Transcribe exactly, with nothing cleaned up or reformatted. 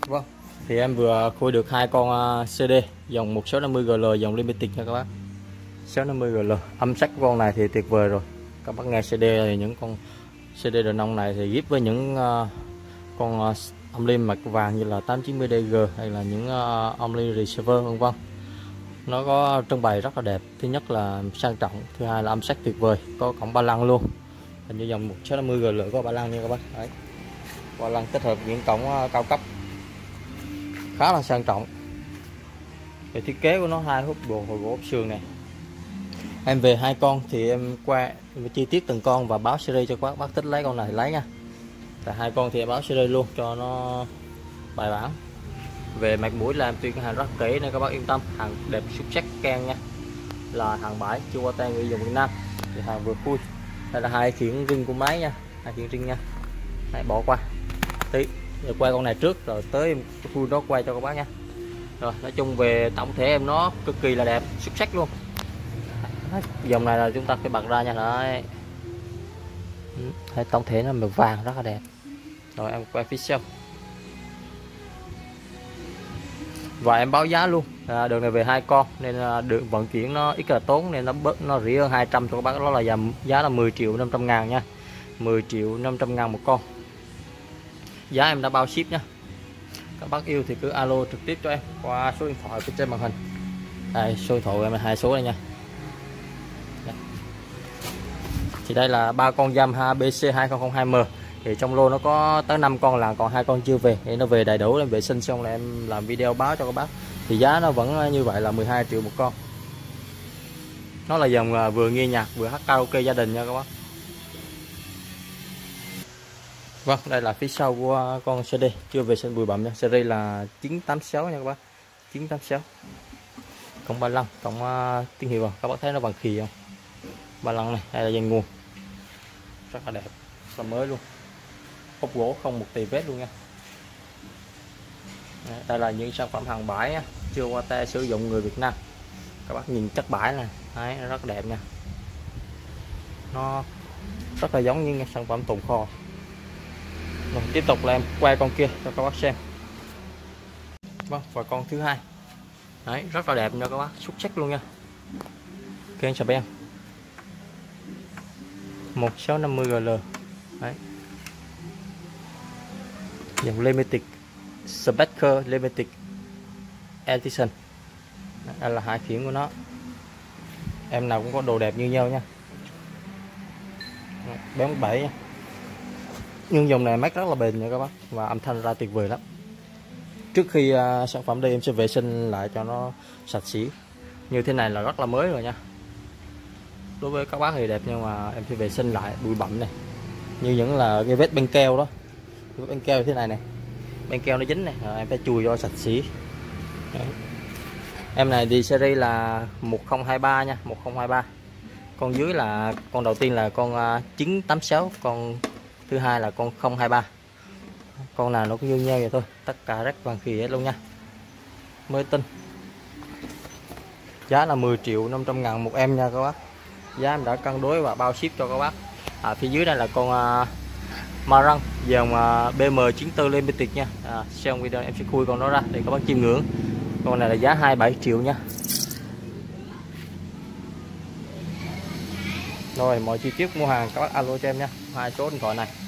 Vâng, thì em vừa khui được hai con uh, xê đê dòng một sáu năm mươi G L dòng Limited nha các bác. sáu năm mươi G L âm sắc của con này thì tuyệt vời rồi. Các bác nghe xê đê thì những con xê đê đàn ông này thì ghép với những uh, con uh, âm ly mặt vàng như là tám chín mươi D G hay là những uh, âm ly receiver vân vân. Nó có trưng bày rất là đẹp. Thứ nhất là sang trọng, thứ hai là âm sắc tuyệt vời, có cổng ba lăng luôn. Hình như dòng một sáu năm mươi G L có ba lăng nha các bác. Đấy. Ba lăng kết hợp những cổng uh, cao cấp, khá là sang trọng. Về thiết kế của nó hai hút đồ hồi gỗ xương này. Em về hai con thì em qua chi tiết từng con và báo series cho các bác thích lấy con này thì lấy nha. Tại hai con thì em báo series luôn cho nó bài bản. Về mặt mũi làm tuyên hàng rất kỹ nên các bác yên tâm, hàng đẹp xuất sắc can nha, là hàng bãi chưa qua tay người dùng Việt Nam. Thì hàng vừa khui. Đây là hai khiển ring của máy nha, hai khiển ring nha. Hãy bỏ qua tí, rồi quay con này trước rồi tới khui nó quay cho các bác nha. Rồi nói chung về tổng thể em nó cực kỳ là đẹp, xuất sắc luôn. Dòng này là chúng ta phải bật ra nha. Đấy, tổng thể nó màu vàng rất là đẹp. Rồi em quay phía sau và em báo giá luôn. À, đường này về hai con nên là đường vận chuyển nó ít là tốn nên nó bớt nó rẻ hơn hai trăm cho các bác. Đó là giá, giá là mười triệu năm trăm ngàn nha, mười triệu năm trăm ngàn một con. Giá em đã bao ship nha. Các bác yêu thì cứ alo trực tiếp cho em qua số điện thoại bên trên màn hình. Đây, số điện thoại của em là hai số đây nha. Đây. Thì đây là ba con Yamaha B C hai không không hai M. Thì trong lô nó có tới năm con, là còn hai con chưa về thì nó về đầy đủ, em vệ sinh xong là em làm video báo cho các bác. Thì giá nó vẫn như vậy là mười hai triệu một con. Nó là dòng vừa nghe nhạc vừa hát karaoke gia đình nha các bác. Vâng, đây là phía sau của con xê đê chưa vệ sinh bụi bặm nha. Series là chín tám sáu nha các bác. chín tám sáu. Cộng ba lăng, cộng uh, tiếng hiệu. Các bác thấy nó bằng khì không? Ba lăng này, đây là dây nguồn. Rất là đẹp, là mới luôn. Ốp gỗ không một tì vết luôn nha. Đây là những sản phẩm hàng bãi nha, chưa qua tay sử dụng người Việt Nam. Các bác nhìn chất bãi này, đấy, nó rất đẹp nha. Nó rất là giống như sản phẩm tồn kho. Rồi, tiếp tục là em quay con kia cho các bác xem. Vâng, và con thứ hai. Đấy, rất là đẹp nha các bác, xuất sắc luôn nha. Kênh sập em một sáu năm mươi G L. Đấy. Dòng Limited Spectre Limited Edition. Đây là hai khiển của nó. Em nào cũng có đồ đẹp như nhau nha. bốn bảy nha. Nhưng dòng này mát rất là bền nha các bác, và âm thanh ra tuyệt vời lắm. Trước khi uh, sản phẩm đây em sẽ vệ sinh lại cho nó sạch sẽ. Như thế này là rất là mới rồi nha. Đối với các bác thì đẹp, nhưng mà em sẽ vệ sinh lại bụi bặm này, như những là cái vết băng keo đó. Vết băng keo như thế này này, băng keo nó dính này, rồi em phải chùi cho sạch sẽ. Em này đi series là một không hai ba nha, một không hai ba. Con dưới là con đầu tiên là con uh, chín tám sáu, con thứ hai là con không hai ba. Con nào nó cũng như nhau vậy thôi, tất cả rất vàng khì hết luôn nha, mới tinh. Giá là mười triệu năm trăm ngàn một em nha các bác. Giá em đã cân đối và bao ship cho các bác. À, phía dưới đây là con uh, Marang dòng uh, B M chín tư Limited nha. À, xem video em sẽ khui con đó ra để các bác chiêm ngưỡng. Con này là giá hai mươi bảy triệu nha. Rồi, mọi chi tiết mua hàng các bác alo cho em nha, hai số điện thoại này.